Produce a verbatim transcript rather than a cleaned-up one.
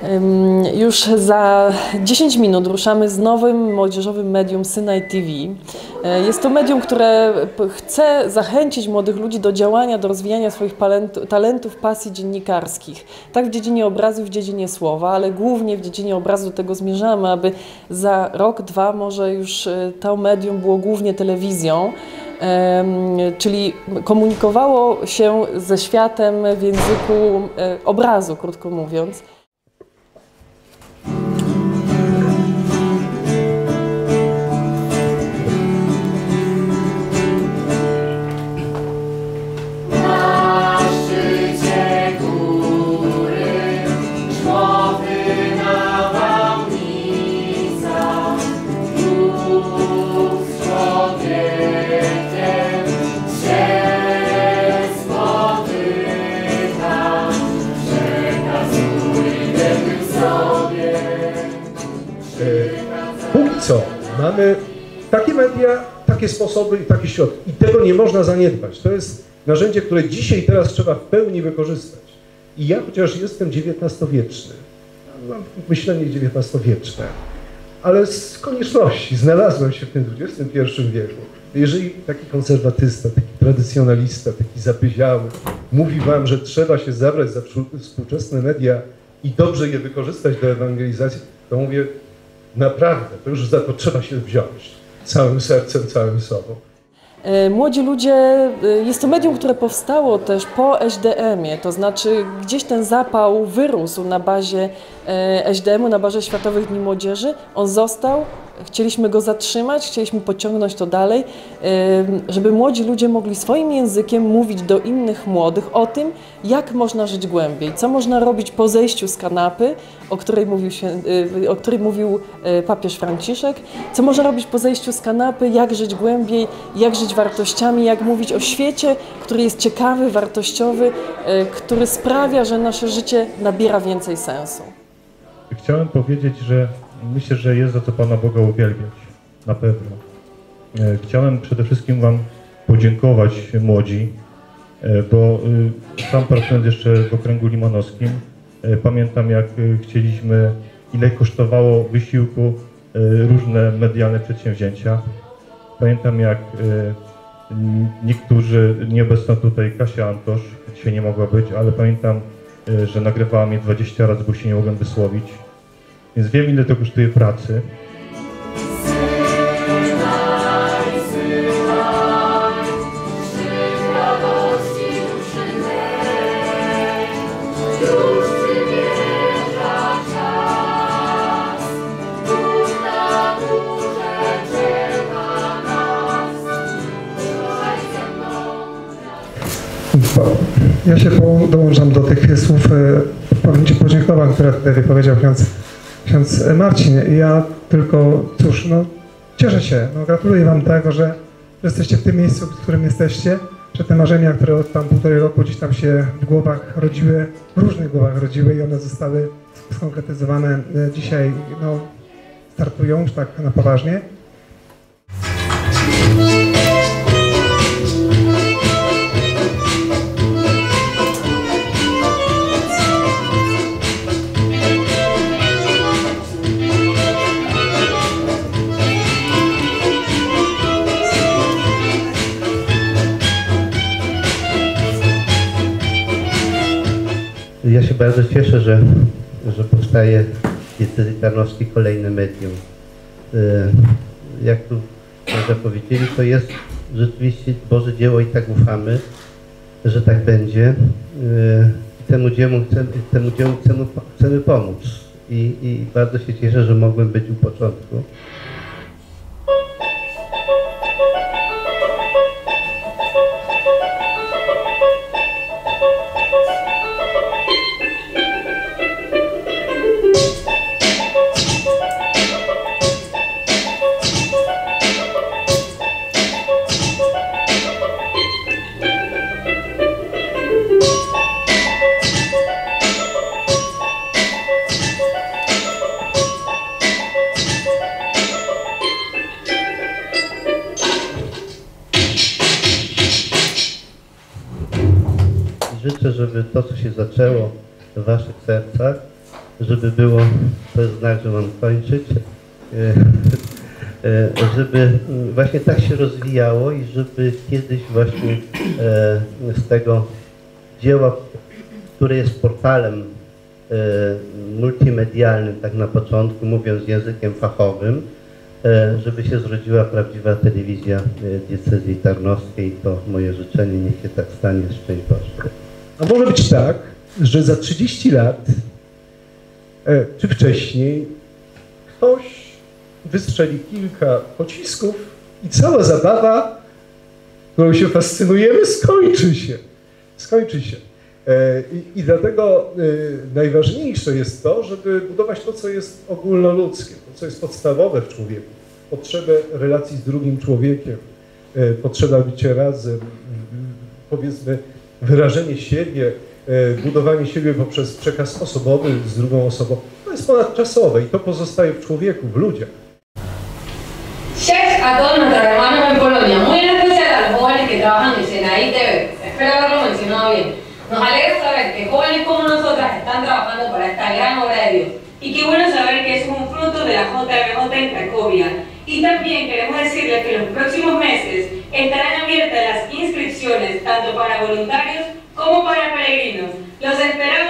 Już za dziesięć minut ruszamy z nowym młodzieżowym medium Synaj T V. Jest to medium, które chce zachęcić młodych ludzi do działania, do rozwijania swoich talentów, pasji dziennikarskich. Tak w dziedzinie obrazu, w dziedzinie słowa, ale głównie w dziedzinie obrazu do tego zmierzamy, aby za rok, dwa może już to medium było głównie telewizją, czyli komunikowało się ze światem w języku obrazu, krótko mówiąc. Póki co mamy takie media, takie sposoby i takie środki. I tego nie można zaniedbać. To jest narzędzie, które dzisiaj i teraz trzeba w pełni wykorzystać. I ja, chociaż jestem dziewiętnastowieczny, mam myślenie dziewiętnastowieczne, ale z konieczności znalazłem się w tym dwudziestym pierwszym wieku. Jeżeli taki konserwatysta, taki tradycjonalista, taki zapyziały mówi wam, że trzeba się zabrać za współczesne media i dobrze je wykorzystać do ewangelizacji, to mówię, naprawdę, to już za to trzeba się wziąć całym sercem, całym sobą. Młodzi ludzie, jest to medium, które powstało też po S D M-ie, to znaczy gdzieś ten zapał wyrósł na bazie S D M-u, na bazie Światowych Dni Młodzieży, on został, chcieliśmy go zatrzymać, chcieliśmy pociągnąć to dalej, żeby młodzi ludzie mogli swoim językiem mówić do innych młodych o tym, jak można żyć głębiej, co można robić po zejściu z kanapy, o której mówił, się, o której mówił papież Franciszek, co można robić po zejściu z kanapy, jak żyć głębiej, jak żyć wartościami, jak mówić o świecie, który jest ciekawy, wartościowy, który sprawia, że nasze życie nabiera więcej sensu. Chciałem powiedzieć, że myślę, że jest za co Pana Boga uwielbiać, na pewno. Chciałem przede wszystkim Wam podziękować, młodzi, bo sam pracując jeszcze w okręgu limanowskim, pamiętam, jak chcieliśmy, ile kosztowało wysiłku różne medialne przedsięwzięcia. Pamiętam, jak niektórzy, nieobecna tutaj Kasia Antosz, dzisiaj nie mogła być, ale pamiętam, że nagrywała mnie dwadzieścia razy, bo się nie mogłem wysłowić. Więc wiem, ile to kosztuje pracy. Ja się dołączam do tych słów podziękowań, które tutaj wypowiedział ksiądz, ksiądz Marcin. Ja tylko, cóż, no cieszę się, no, gratuluję Wam tego, że jesteście w tym miejscu, w którym jesteście, że te marzenia, które od tam półtorej roku gdzieś tam się w głowach rodziły, w różnych głowach rodziły i one zostały skonkretyzowane dzisiaj, no startują już tak na poważnie. Ja się bardzo cieszę, że, że powstaje w diecezji tarnowskiej kolejne medium. Jak tu może powiedzieli, to jest rzeczywiście Boże dzieło i tak ufamy, że tak będzie. I temu dziełu chcemy, temu dziełu chcemy, chcemy pomóc. I, I bardzo się cieszę, że mogłem być u początku. Życzę, żeby to, co się zaczęło w Waszych sercach, żeby było, to jest znak, że mam kończyć, żeby właśnie tak się rozwijało i żeby kiedyś właśnie z tego dzieła, które jest portalem multimedialnym, tak na początku, mówiąc językiem fachowym, żeby się zrodziła prawdziwa telewizja diecezji tarnowskiej. To moje życzenie, niech się tak stanie, szczęść Boże. A może być tak, że za trzydzieści lat, czy wcześniej, ktoś wystrzeli kilka pocisków i cała zabawa, którą się fascynujemy, skończy się. Skończy się. I, i dlatego najważniejsze jest to, żeby budować to, co jest ogólnoludzkie, to, co jest podstawowe w człowieku. Potrzebę relacji z drugim człowiekiem, potrzeba bycia razem, powiedzmy wyrażenie siebie, budowanie siebie poprzez przekaz osobowy z drugą osobą. To jest ponadczasowe i to pozostaje w człowieku, w ludziach. Cześć a todos nuestros hermanos en Polonia, muy en especial a los jóvenes que trabajan en Senai T V. Espero haberlo mencionado bien. Nos alegra saber que jóvenes como nosotras están trabajando para esta gran obra de Dios. Y qué bueno saber que es un fruto de la J M J en Cracovia. Y también queremos decirles que en los próximos meses estarán abiertas las inscripciones tanto para voluntarios como para peregrinos. Los esperamos.